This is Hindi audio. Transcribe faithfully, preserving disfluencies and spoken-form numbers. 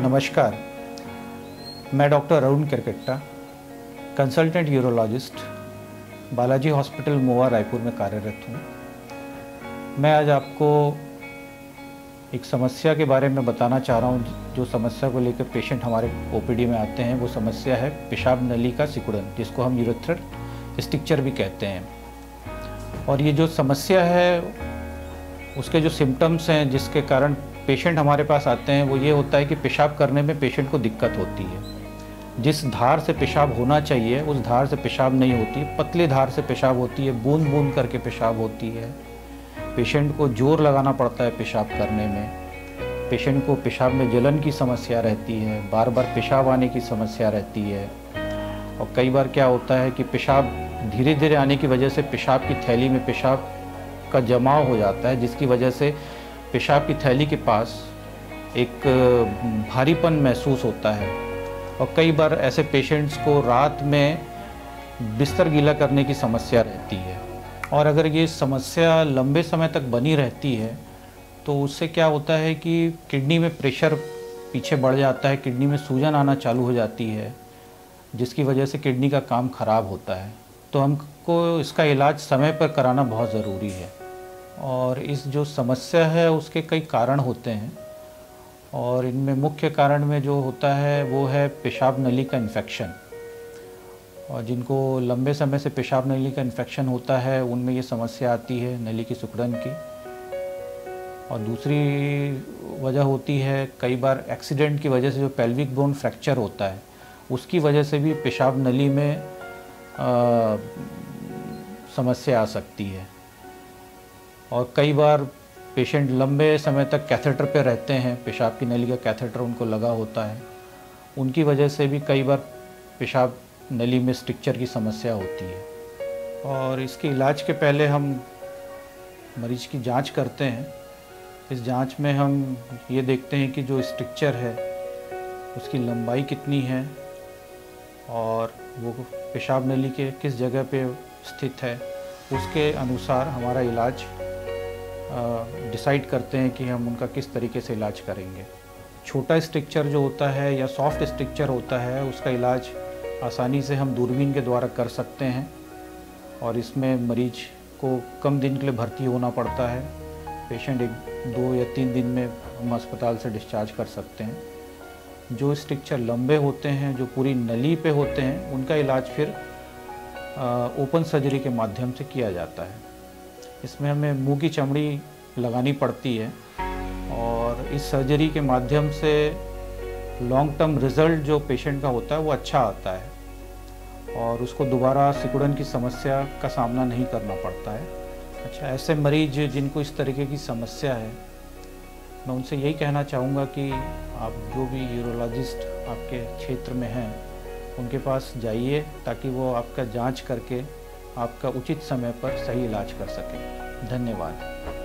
नमस्कार, मैं doctor Arun Kirkitta, consultant urologist, Balaji hospital Mowa Raipur में कार्यरत हूँ। मैं आज आपको एक समस्या के बारे में बताना चाह रहा हूँ। जो समस्या को लेकर पेशेंट हमारे ओपीडी में आते हैं वो समस्या है पेशाब नली का सिकुड़न, जिसको हम यूरेथ्रल स्ट्रिक्चर भी कहते हैं। और ये जो समस्या है उसके जो सिम्टम्स हैं जिसके कारण पेशेंट हमारे पास आते हैं वो ये होता है कि पेशाब करने में पेशेंट को दिक्कत होती है। जिस धार से पेशाब होना चाहिए उस धार से पेशाब नहीं होती, पतली धार से पेशाब होती है, बूंद बूंद करके पेशाब होती है। पेशेंट को जोर लगाना पड़ता है पेशाब करने में। पेशेंट को पेशाब में जलन की समस्या रहती है, बार बार पेशाब आने की समस्या रहती है। और कई बार क्या होता है कि पेशाब धीरे धीरे आने की वजह से पेशाब की थैली में पेशाब का जमाव हो जाता है, जिसकी वजह से पेशाब की थैली के पास एक भारीपन महसूस होता है। और कई बार ऐसे पेशेंट्स को रात में बिस्तर गीला करने की समस्या रहती है। और अगर ये समस्या लंबे समय तक बनी रहती है तो उससे क्या होता है कि किडनी में प्रेशर पीछे बढ़ जाता है, किडनी में सूजन आना चालू हो जाती है, जिसकी वजह से किडनी का काम खराब होता है। तो हमको इसका इलाज समय पर कराना बहुत ज़रूरी है। और इस जो समस्या है उसके कई कारण होते हैं, और इनमें मुख्य कारण में जो होता है वो है पेशाब नली का इन्फेक्शन। और जिनको लंबे समय से पेशाब नली का इन्फेक्शन होता है उनमें ये समस्या आती है नली की सिकुड़न की। और दूसरी वजह होती है कई बार एक्सीडेंट की वजह से जो पेल्विक बोन फ्रैक्चर होता है उसकी वजह से भी पेशाब नली में आ, समस्या आ सकती है। और कई बार पेशेंट लंबे समय तक कैथेटर पे रहते हैं, पेशाब की नली का कैथेटर उनको लगा होता है, उनकी वजह से भी कई बार पेशाब नली में स्ट्रिक्चर की समस्या होती है। और इसके इलाज के पहले हम मरीज की जांच करते हैं। इस जांच में हम ये देखते हैं कि जो स्ट्रिक्चर है उसकी लंबाई कितनी है और वो पेशाब नली के किस जगह पे स्थित है। उसके अनुसार हमारा इलाज डिसाइड करते हैं कि हम उनका किस तरीके से इलाज करेंगे। छोटा स्ट्रिक्चर जो होता है या सॉफ्ट स्ट्रिक्चर होता है उसका इलाज आसानी से हम दूरबीन के द्वारा कर सकते हैं, और इसमें मरीज को कम दिन के लिए भर्ती होना पड़ता है। पेशेंट एक दो या तीन दिन में हम अस्पताल से डिस्चार्ज कर सकते हैं। जो स्ट्रिक्चर लंबे होते हैं, जो पूरी नली पे होते हैं, उनका इलाज फिर ओपन सर्जरी के माध्यम से किया जाता है। इसमें हमें मुंह की चमड़ी लगानी पड़ती है, और इस सर्जरी के माध्यम से लॉन्ग टर्म रिज़ल्ट जो पेशेंट का होता है वो अच्छा आता है, और उसको दोबारा सिकुड़न की समस्या का सामना नहीं करना पड़ता है। अच्छा, ऐसे मरीज जिनको इस तरीके की समस्या है, मैं उनसे यही कहना चाहूँगा कि आप जो भी यूरोलॉजिस्ट आपके क्षेत्र में हैं उनके पास जाइए, ताकि वो आपका जांच करके आपका उचित समय पर सही इलाज कर सकें। धन्यवाद।